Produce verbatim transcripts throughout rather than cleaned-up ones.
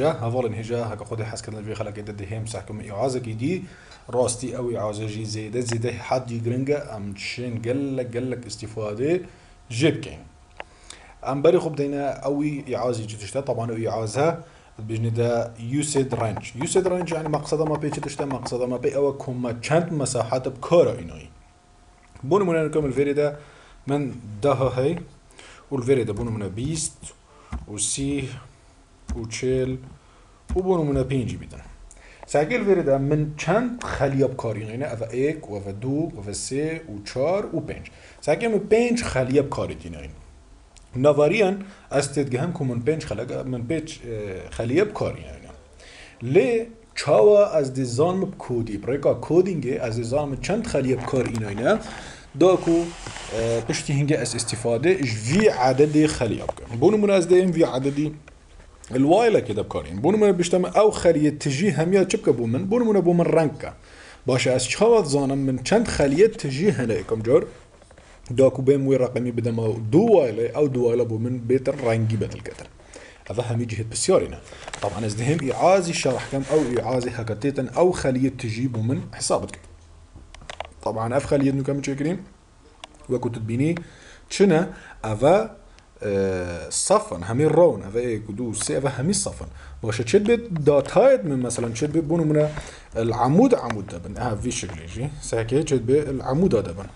هجا هفالن هجا هكا خودي حس كدن في خلق يدد هم سحكم إعازة جدي راستي أو إعازة جي زيادة زيادة حد يجرنجا أم تشين قلك قلك استفادة جيب كين أم بري خب دينا أوي إعازة جتشتا طبعا إعازة بجني دا يوسيد رانج يوسيد رانج يعني مقصده ما بيجي تشتا مقصده ما بي أو كم چند مساحات بكارا إناي بونو منا نكمل الفيري دا من ده هاي والفيري دا بونو منا بيست وسي وتشيل وبونو منا بينجي بيدن ساقي الفيري دا من چند خليه بكارا إناي أفا ايك وأفا دو وأفا سي وچار وبينج ساقي من بينج خليه بكارا إناي نظريا استدجهم كم من بينج خلق من بينج خليه بكاري يعني ليه چاوا از دیزان بکودی برای کودینگ از دیزان چند خلیه بکار ایناینا داکو پشتی هنگه از استفاده وی عددی خلیه بکار بونو من از دیم وی عددی الوایله كده بكارين بونو من بيشتم او خليه تجي هميا چبك بومن بونو من بومن رنكا باشه از چاوا زانم من چند خلیه تجي هنا کم جار داكو بين وي رقمي بدما دو وايله او دو وايله بومن بيت الرنجي بدل كتر هذا هم يجي بسيارنا طبعا ازدهم اعازي شرح كم او اعازي هكتيتن او خليه تجيبوا من حسابك طبعا اف خليه انه كم تشكرين وكنت تبيني شنا افا اه صفن همي رون افا ايه كدو سي افا همي صفن باشه تشد بيت داتايد من مثلا تشد بيت بونو من العمود عمود دبن اه في شكل يجي ساكي تشد بيت العمود دبن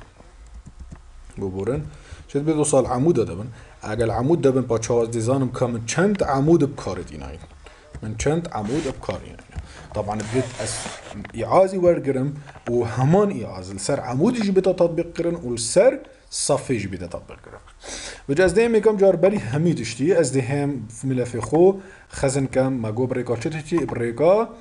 ببورن شد بيت وصل عمود دبن اگر العمود دبن با چهار دیزانم کم چند عمود بکار دینای من چند عمود بکار دینای طبعا بديت اس اعازي ورقرم وهمان اعاز السر عمود يجي بتا تطبيق قرن والسر صف يجي بتا تطبيق قرن بجاز دائما كم جار بالي هميد اشتي از دهم في ملف خو خزن كم ما جو بريكا تشتي بريكا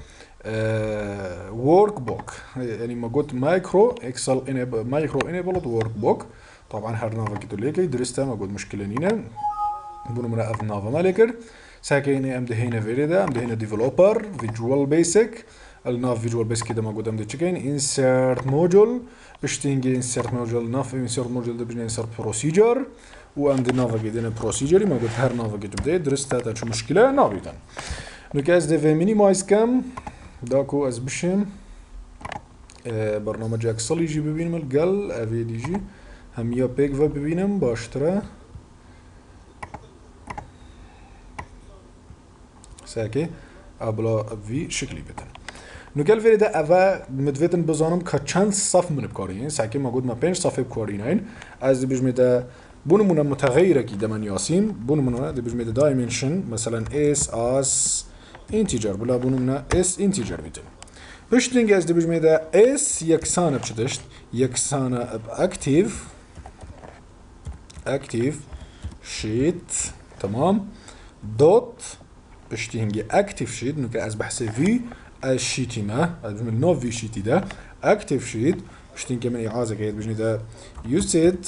ورك بوك يعني ما قلت مايكرو اكسل انيبل مايكرو انيبل ورك بوك طبعا هر نافا كتو ليكي درستا ما قلت مشكلة نينا بونو منا اف نافا مالكر ساكيني ام دهينا فيريدا ام دهينا ديفلوبر فيجوال بيسك الناف فيجوال بيسك كده ما قلت ام دهينا انسيرت موديول بشتينجي انسيرت موديول ناف انسيرت موديول ده بجنا انسيرت بروسيجر و ام دي نافا كده بروسيجري ما قلت هر نافا كتو بدي درستا تا شو مشكلة نابيتن نوكي از دي في مينيمايز كم داكو از بشم اه برنامج اكسل يجي ببينم القل افي دي جي هم یا پیک و ببینم باشتره ساكي ابلا في شكلي بتن نقل فيري ده اوا مدویتن بزانم که چند صف من بکارین ساكي ما قد ما پنج صف بکارین از بجمه ده بونو منا متغیره کی دمن یاسین بونو منا ده بجمه ده دايمنشن مثلا اس اس انتجر بلا بونو منا اس انتجر بتن بشتنگ از ده بجمه ده اس یکسانه بشدشت یکسانه باكتيف اكتيف شيت تمام دوت بشتينجي اكتيف شيت نوكا از بحثي في الشيتي ما من نوف في شيتي ده اكتيف شيت بشتينجي من اعازه كيد بجني ده يوسيد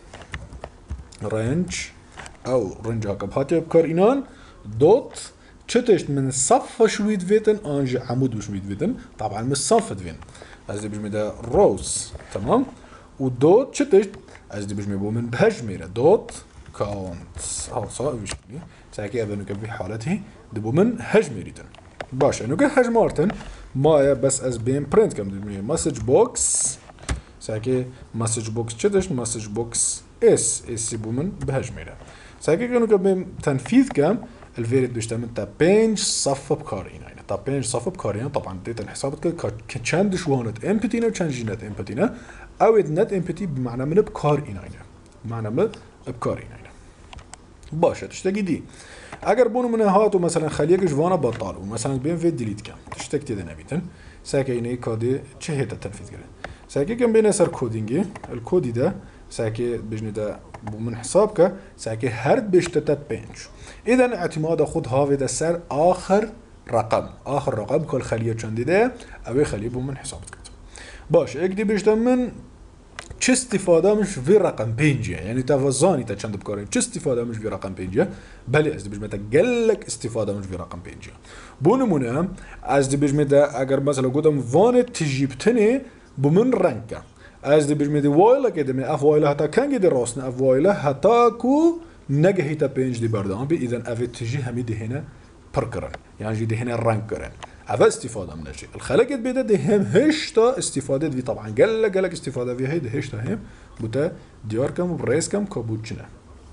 رينج او رينج هكا بهاتي بكار انان دوت تشتشت من صفة شويت فيتن انج عمود بشويت فيتن طبعا مش صفة فين از بجمي ده روز تمام ودوت تشتشت از دي بجمي بو من بهجميرة دوت كاونت هاو صار ويشتني ساكي ابا نوكا في حالته دي بو من هجميريتن باشا نوكا هجمارتن مايا بس از بين برنت كم دي بجمي مسج بوكس ساكي مسج بوكس چدش مسج بوكس اس اس بو من بهجميرة ساكي نوكا بين تنفيذ كم الفيريد بيشتمل تا بينج صف بكارين يعني تا بينج صف بكارين طبعا ديت الحسابات كا چند شوانت امبتينا وچند جينات امبتينا او نت امبتي بمعنى من بكارين يعني معنى من بكارين يعني باشه تشتكي دي اگر بونو من هاتو مثلا خليك جوانا بطالو مثلا بين في ديليت كم تشتكي ده نبيتن ساكي اني كودي چهت التنفيذ كده ساكي كم بين اثر كودينج الكودي ده ساكي بجني ده من حسابك ساكي هرد بيشتتت بينج اذا اعتماد خود هاوي ده سر اخر رقم اخر رقم كل خليه چند ده او خليه بو من حسابك باش اكدي بيشتم من چه استفاده مش في رقم بينج يعني توازاني تا چند بكارين چه استفاده مش في رقم بينج بله از دي بجمه قالك استفاده مش في رقم بينج بو نمونه از دي بجمه اگر مثلا قدام وان تجيبتني بمن رنكه از دي بجمه وايله كده من اف وايله حتى كان كده راسنا اف وايله حتى كو نجهي تا بينج دي بردان بي اذا اف تجي همي دي هنا بركرن يعني جي دي هنا رانك كرن هذا استفادة من الشيء الخلق بيدا دي هم هشتا استفادة في طبعا قال قال لك استفادة في هيدا هشتا هم بوتا ديار كم بريس كم كابوتشنا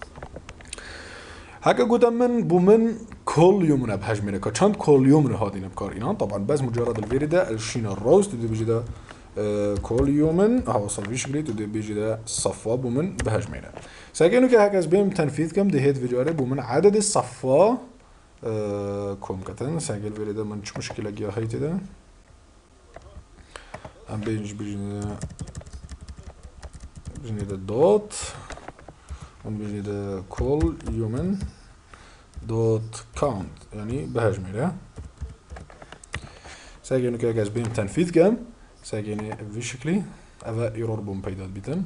هكا قلت من بومن كل يوم بحجمنا كشان كل يوم هادين بكار إنان طبعا بس مجرد الفيريدا الشين الروز تدي بيجي ده آه كل يوم هو صلبيش قريت تدي بيجي ده صفا بومن بحجمنا ساكنوا كهكذا بيم تنفيذ كم دهيت فيديو عليه بومن عدد الصفا آه كم كتن ساكن الفيريدا ما نش مشكلة جيا هيت ده أم بيجي بيجي بيجي ده دوت أم بيجي ده كل يوم دوت كاونت يعني بهجمه ساجينو كاجاز بيم تنفيذ كام ساجيني فيشكلي افا ايرور بوم بيدات بيتن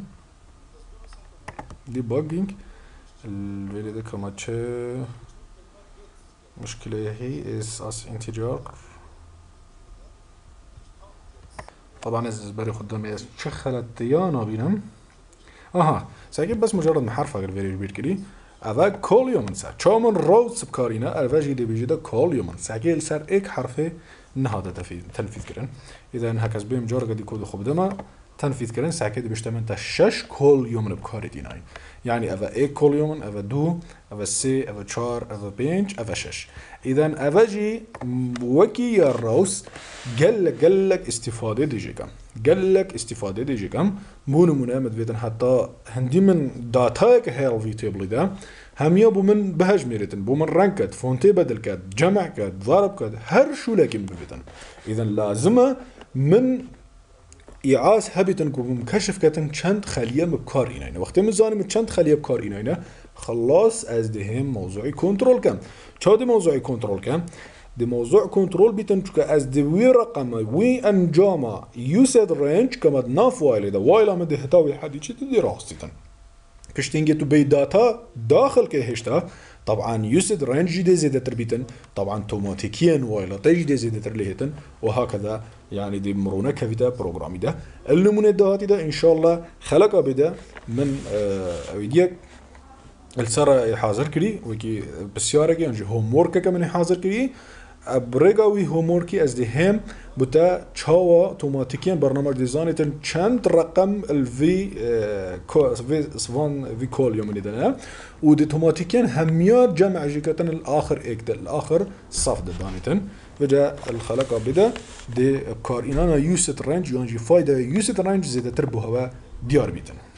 ديباجينج الفيديو ده كماتش مشكلة هي اس اس انتجر طبعا از بري قدامي اس شخلت ديانا بينم اها ساجين بس مجرد محرفة الفيديو كبير كده هذا كل يوم نسا شامن روز بكارينا الفاجي دي بيجي ده كل يوم ساقيل سر اك حرفه نهاده تنفيذ تنفيذ كرن اذا هكذا بيم جرقه دي كود خب دما تنفيذ كرن ساكيد بيشتمل تشش كل يوم بكاري ديناي يعني افا اك كل يوم افا دو افا سي افا تشار افا بينج افا شش اذا افاجي وكي الروس قال قال لك استفاده ديجي كم قال لك استفاده ديجي كم مون منامد فيتن حتى هندي من داتاك هيل في تيبل ده هم يابو من بهج ميرتن بو من رانكت فونتي بدل كات جمع كات ضرب كات هر شو لكن بفيتن اذا لازمه من إعاز هبتن كوم كشف كاتن چند خليه بكار ایناینه وقتی میزانیم چند خليه بكار ایناینه خلاص از دهم موضوعي كنترول كم چه موضوعي كنترول كم دي موضوع كنترول بيتن چون از دوی رقم وی انجام يوسد رينج كما ناف وايل ده وايل ام ده هتاوي حدي چه دي راستن پشتینگه تو بی داتا داخل که هشتا طبعا يوسد رينج جديد زيادة تربيتن طبعا توماتيكيا وايلا تجديد زيادة ترليهتن وهكذا يعني دي مرونة كفيدا بروغرامي ده اللي دهاتي ده ان شاء الله خلقها بدا من اويديك السارة حاضر كري وكي بسيارة يعني هوم وورك كمان حاضر كري بريغاوي هوموركي از دي هم بتا تشاوا اوتوماتيكيا برنامج ديزاينتن چند رقم الفي في سوان في كول يوم ندنا ودي اوتوماتيكيا هميات جمع جيكتن الاخر اكد الاخر صف دانيتن وجا الخلقه بدا دي كار انانا يوسيت رينج يعني فايده يوسيت رينج زياده تربو هوا ديار بيتن